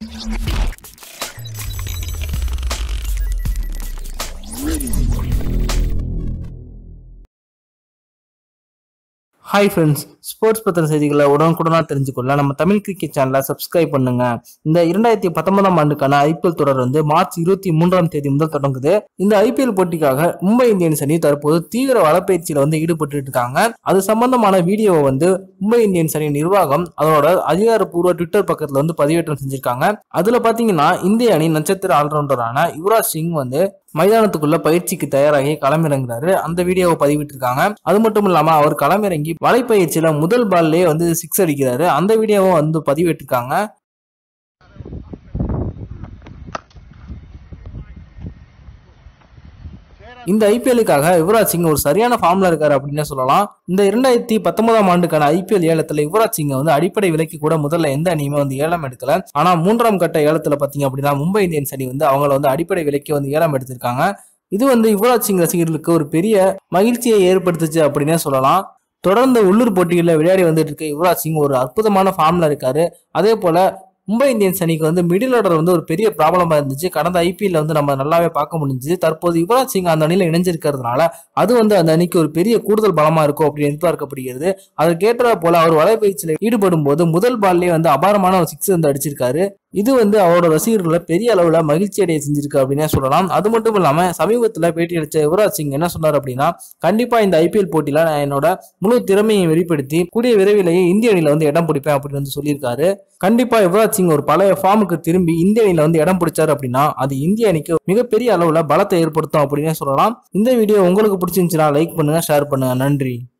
Hi friends, sports பத்திர செய்திகளை உடனுக்குடனா தெரிஞ்சுக்கொள்ள நம்ம தமிழ் கிரிக்கெட் சேனலை சப்ஸ்கிரைப் பண்ணுங்க. இந்த 2019ஆம் ஆண்டுக்கான ஐபிஎல் தொடர் வந்து மார்ச் 23ஆம் தேதி முதல் தொடங்குது. இந்த ஐபிஎல் போட்டிக்காக மும்பை இந்தியன்ஸ் அணி தற்போது தீவிர வலப்பயிற்சியில வந்து ஈடுபட்டு இருக்காங்க. அது சம்பந்தமான வீடியோவை வந்து மும்பை இந்தியன்ஸ் அணி நிர்வாகம் அதோட அதிகாரப்பூர்வ ட்விட்டர் பக்கத்துல வந்து பதிவேற்றம் செஞ்சிருக்காங்க. அதுல பாத்தீங்கன்னா இந்திய அணி நட்சத்திர ஆல்ரவுண்டரான யுவராஜ் சிங் வந்து மைதானத்துக்குள்ள பயிற்சிக்கு தயாராகி களமிறங்குறாரு. அந்த வீடியோவை பதிவிட்டு இருக்காங்க. அது மட்டும் இல்லாம அவர் களமிறங்கி வலைப்பயிற்சியில முதல் பால்லே வந்து 6 அடிக்கிறாரு. அந்த வீடியோவை வந்து பதிவிட்டு இருக்காங்க. இந்த ஐபிஎல்லுக்காக யுவராஜ் சிங் ஒரு சரியான ஃபார்ம்ல இருக்காரு அப்படின்னு சொல்லலாம். இந்த 2019ஆம் ஆண்டுக்கான ஐபிஎல் ஏலத்துல யுவராஜ் சிங் வந்து அடிப்படை விலைக்கு கூட முதல்ல எந்த அணியுமே வந்து ஏலம் எடுக்கல. ஆனா 3ஆம் கட்ட ஏலத்துல பாத்தீங்க அப்படின்னா மும்பை இந்தியன்ஸ் அணி வந்து அவங்கள வந்து அடிப்படை விலைக்கு வந்து ஏலம் எடுத்திருக்காங்க. இது வந்து யுவராஜ் சிங் ரசிகர்களுக்கு ஒரு பெரிய மகிழ்ச்சியை ஏற்படுத்துச்சு அப்படின்னே சொல்லலாம். தொடர்ந்து உள்ளூர் போட்டிகளில் விளையாடி வந்துட்டு இருக்க யுவராஜ் சிங் ஒரு அற்புதமான ஃபார்ம்ல இருக்காரு. அதே போல மும்பை இந்தியன்ஸ் அணிக்கு வந்து மிடில் ஆர்டர் வந்து ஒரு பெரிய ப்ராப்ளமா இருந்துச்சு. கடந்த ஐபிஎல்ல வந்து நம்ம நல்லாவே பார்க்க முடிஞ்சுது. தற்போது யுவராஜ் சிங் அந்த அணியில இணைஞ்சிருக்கிறதுனால அது வந்து அந்த அணிக்கு ஒரு பெரிய கூடுதல் பலமா இருக்கும் அப்படின்னு எதிர்பார்க்கப்படுகிறது. அதற்கேற்ற போல அவர் வலைப்பயிற்சியில் ஈடுபடும் போது முதல் பால்லே வந்து அபாரமான ஒரு 6 வந்து அடிச்சிருக்காரு. இது வந்து அவரோட ரசிகர்களை பெரிய அளவுல மகிழ்ச்சி அடைய செஞ்சிருக்கு அப்படின்னே சொல்லலாம். அது மட்டும் இல்லாம சமீபத்துல பேட்டி அளிச்ச யுவராஜ் சிங் என்ன சொன்னார் அப்படின்னா, கண்டிப்பா இந்த ஐபிஎல் போட்டியில நான் என்னோட முழு திறமையை வெளிப்படுத்தி கூடிய விரைவிலேயே இந்திய அணியில வந்து இடம் பிடிப்பேன் அப்படின்னு வந்து சொல்லியிருக்காரு. கண்டிப்பா யுவராஜ் சிங் ஒரு பழைய ஃபார்முக்கு திரும்பி இந்திய அணியில வந்து இடம் பிடிச்சாரு அப்படின்னா அது இந்திய அணிக்கு மிகப்பெரிய அளவுல பலத்தை ஏற்படுத்தும் அப்படின்னே சொல்லலாம். இந்த வீடியோ உங்களுக்கு பிடிச்சிருந்துச்சுன்னா லைக் பண்ணுங்க, ஷேர் பண்ணுங்க. நன்றி.